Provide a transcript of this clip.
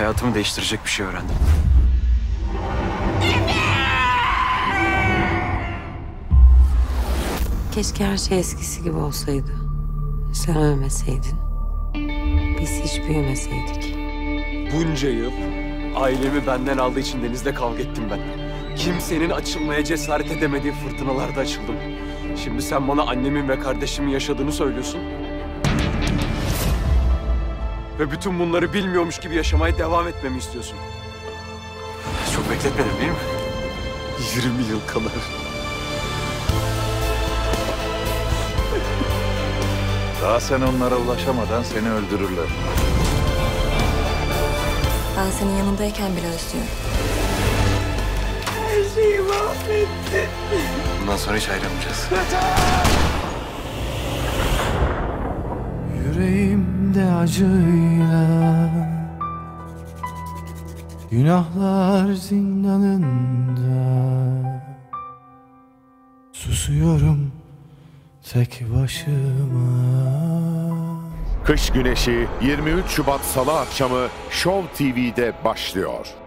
hayatımı değiştirecek bir şey öğrendim. Keşke her şey eskisi gibi olsaydı. Sen ölmeseydin. Biz hiç büyümeseydik. Bunca yıl ailemi benden aldığı için denizde kavga ettim ben. Kimsenin açılmaya cesaret edemediği fırtınalarda açıldım. Şimdi sen bana annemin ve kardeşimin yaşadığını söylüyorsun. Ve bütün bunları bilmiyormuş gibi yaşamaya devam etmemi istiyorsun. Çok bekletmedim değil mi? 20 yıl kadar. Daha sen onlara ulaşamadan seni öldürürler. Ben senin yanındayken bile özlüyorum. Her şeyi mahvettin. Bundan sonra hiç ayrılmayacağız. Yüreğimde acıyla, günahlar zindanında, susuyorum tek başıma. Kış Güneşi 23 Şubat Salı akşamı Show TV'de başlıyor.